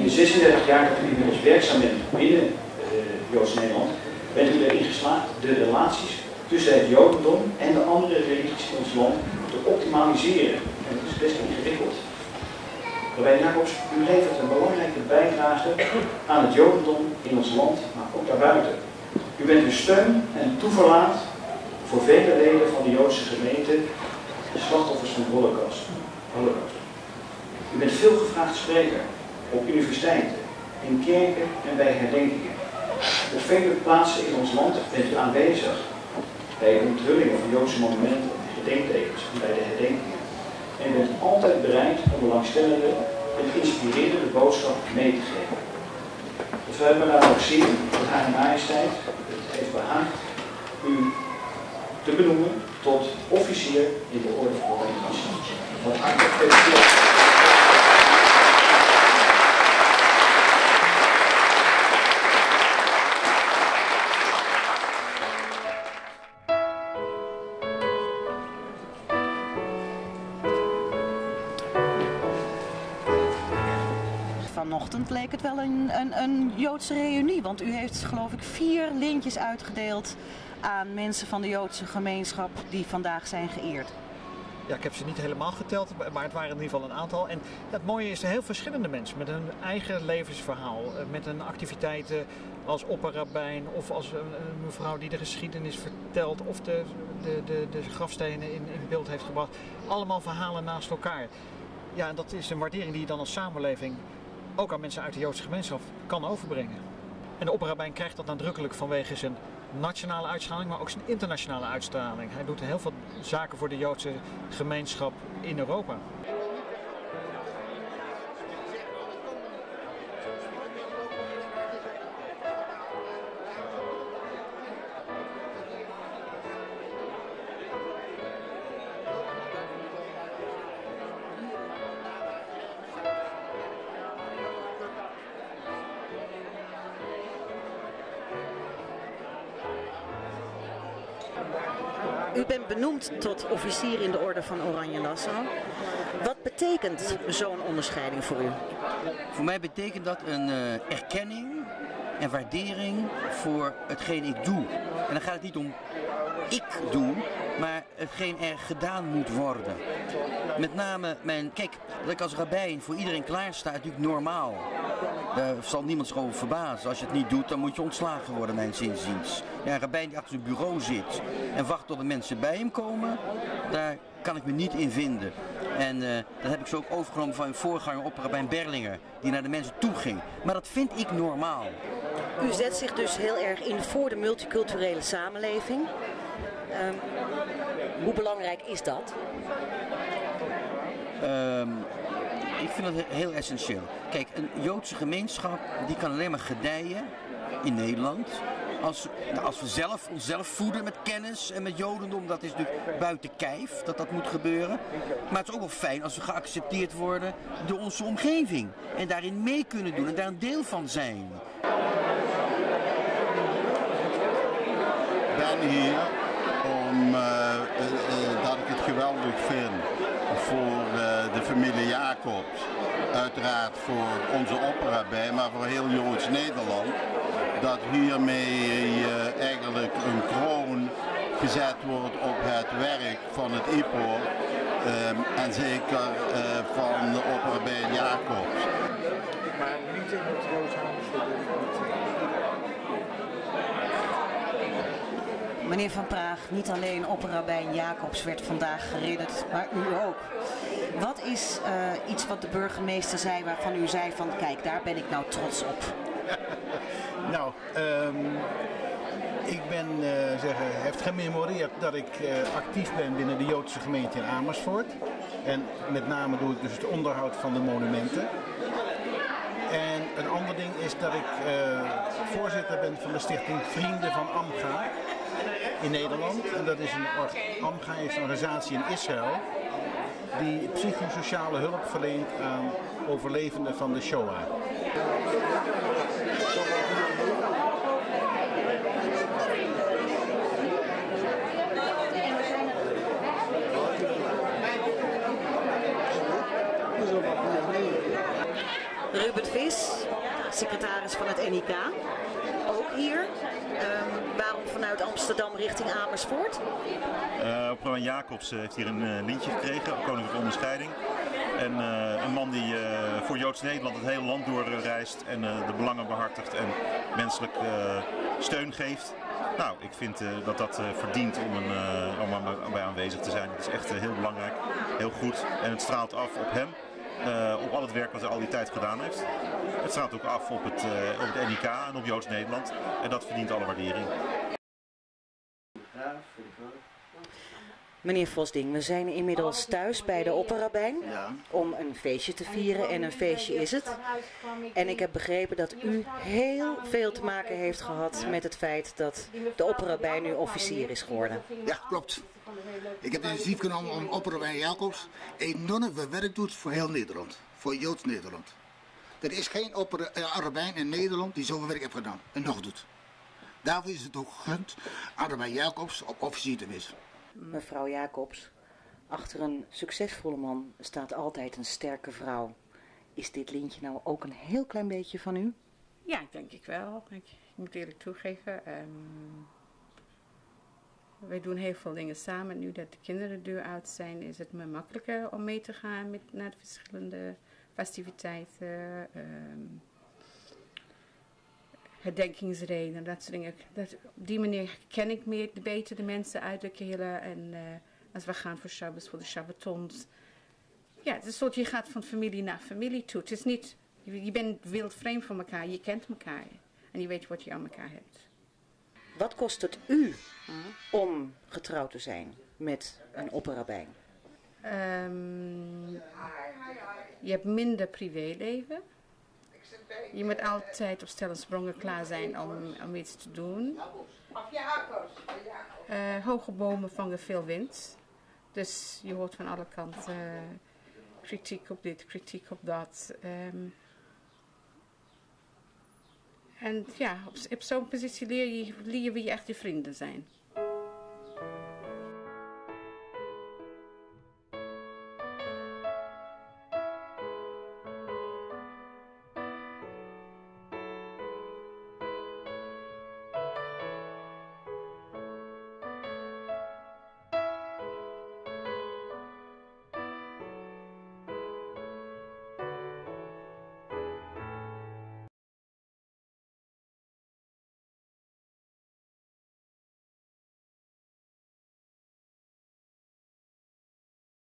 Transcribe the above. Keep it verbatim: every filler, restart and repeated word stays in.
de zesendertig jaar dat u inmiddels werkzaam bent binnen uh, Joods Nederland, bent u erin geslaagd de relaties tussen het Jodendom en de andere religies in ons land te optimaliseren. En dat is best ingewikkeld. Rabijn Jacobs, u levert een belangrijke bijdrage aan het Jodendom in ons land, maar ook daarbuiten. U bent een steun en toeverlaat voor vele leden van de Joodse gemeente, de slachtoffers van de Holocaust. Holocaust. U bent veel gevraagd spreker op universiteiten, in kerken en bij herdenkingen. Op vele plaatsen in ons land bent u aanwezig bij de onthullingen van Joodse monumenten en gedenktekens en bij de herdenkingen. En u bent altijd bereid om belangstellenden een inspirerende boodschap mee te geven. Dus we hebben daar ook zien dat Hare Majesteit het heeft behaagd u te benoemen tot officier in de Orde van Oranje Nassau. Van harte gefeliciteerd. Vanochtend leek het wel een, een, een Joodse reunie, want u heeft geloof ik vier lintjes uitgedeeld aan mensen van de Joodse gemeenschap die vandaag zijn geëerd. Ja, ik heb ze niet helemaal geteld, maar het waren in ieder geval een aantal. En ja, het mooie is, er heel verschillende mensen met hun eigen levensverhaal, met hun activiteiten als opperrabijn of als een, een mevrouw die de geschiedenis vertelt of de, de, de, de grafstenen in, in beeld heeft gebracht. Allemaal verhalen naast elkaar. Ja, en dat is een waardering die je dan als samenleving ook aan mensen uit de Joodse gemeenschap kan overbrengen. En de opperrabijn krijgt dat nadrukkelijk vanwege zijn nationale uitstraling, maar ook zijn internationale uitstraling. Hij doet heel veel zaken voor de Joodse gemeenschap in Europa. U bent benoemd tot officier in de Orde van Oranje Nassau. Wat betekent zo'n onderscheiding voor u? Voor mij betekent dat een uh, erkenning en waardering voor hetgeen ik doe. En dan gaat het niet om ik doe, maar hetgeen er gedaan moet worden. Met name mijn, kijk, dat ik als rabbijn voor iedereen klaarsta, is natuurlijk normaal. Daar zal niemand zich over verbazen. Als je het niet doet, dan moet je ontslagen worden, mijn zinziens. Ja, een rabbijn die achter zijn bureau zit en wacht tot de mensen bij hem komen, daar kan ik me niet in vinden. En uh, dat heb ik zo ook overgenomen van uw voorganger opperrabijn Berlinger, die naar de mensen toe ging. Maar dat vind ik normaal. U zet zich dus heel erg in voor de multiculturele samenleving. Um, hoe belangrijk is dat? Um, ik vind dat heel essentieel. Kijk, een Joodse gemeenschap die kan alleen maar gedijen in Nederland als, nou, als we zelf onszelf voeden met kennis en met Jodendom. Dat is natuurlijk buiten kijf dat dat moet gebeuren. Maar het is ook wel fijn als we geaccepteerd worden door onze omgeving en daarin mee kunnen doen en daar een deel van zijn. Ik ben hier om uh, uh, dat ik het geweldig vind voor uh, de familie Jacobs, uiteraard voor onze opperrabijn, maar voor heel Joods Nederland, dat hiermee uh, eigenlijk een kroon gezet wordt op het werk van het I P O R um, en zeker uh, van de opperrabijn Jacobs. Maar niet in het Joods Meneer Van Praag, niet alleen opperrabijn Jacobs werd vandaag geridderd, maar u ook. Wat is uh, iets wat de burgemeester zei waarvan u zei van kijk, daar ben ik nou trots op? Nou, um, ik ben, uh, zeggen, heeft gememoreerd dat ik uh, actief ben binnen de Joodse gemeente in Amersfoort. En met name doe ik dus het onderhoud van de monumenten. En een ander ding is dat ik uh, voorzitter ben van de stichting Vrienden van Amga in Nederland. En dat is een Amga is een organisatie in Israël die psychosociale hulp verleent aan overlevenden van de Shoah. Hubert Vis, secretaris van het N I K, ook hier. Um, waarom vanuit Amsterdam richting Amersfoort? Uh, Opera Jacobs heeft hier een uh, lintje gekregen, koninklijke onderscheiding. En uh, een man die uh, voor Joods Nederland het hele land doorreist en uh, de belangen behartigt en menselijk uh, steun geeft. Nou, ik vind uh, dat dat uh, verdient om, een, uh, om er bij aanwezig te zijn. Het is echt uh, heel belangrijk, heel goed en het straalt af op hem. Uh, op al het werk wat hij al die tijd gedaan heeft. Het straalt ook af op het, uh, op het N I K en op Joods Nederland. En dat verdient alle waardering. Meneer Vosding, we zijn inmiddels thuis bij de opperrabijn Ja. om een feestje te vieren. En een feestje is het. En ik heb begrepen dat u heel veel te maken heeft gehad met het feit dat de opperrabijn nu officier is geworden. Ja, klopt. Ik heb het initiatief genomen om opperrabijn Jacobs enorm veel werk doet voor heel Nederland. Voor Joods Nederland. Er is geen opperrabijn in Nederland die zoveel werk heeft gedaan en nog doet. Daarvoor is het ook gegund aan Rabijn Jacobs op officier te wezen. Mevrouw Jacobs, achter een succesvolle man staat altijd een sterke vrouw. Is dit lintje nou ook een heel klein beetje van u? Ja, denk ik wel. Ik moet eerlijk toegeven. Um, wij doen heel veel dingen samen. Nu dat de kinderen de deur uit zijn, is het me makkelijker om mee te gaan met, naar de verschillende festiviteiten. Um, herdenkingsreden, dat soort dingen. Dat, op die manier ken ik meer, beter de mensen uit de kelen. En uh, als we gaan voor Shabbos, voor de Shabbatons. Ja, het is een soort, je gaat van familie naar familie toe. Het is niet, je bent wildvreemd van elkaar, je kent elkaar. En je weet wat je aan elkaar hebt. Wat kost het u om getrouwd te zijn met een opperrabijn? Um, je hebt minder privéleven. Je moet altijd op stel en sprongen klaar zijn om, om iets te doen. Uh, hoge bomen vangen veel wind. Dus je hoort van alle kanten uh, kritiek op dit, kritiek op dat. Um, en ja, op, op zo'n positie leer je, leer je wie echt je vrienden zijn.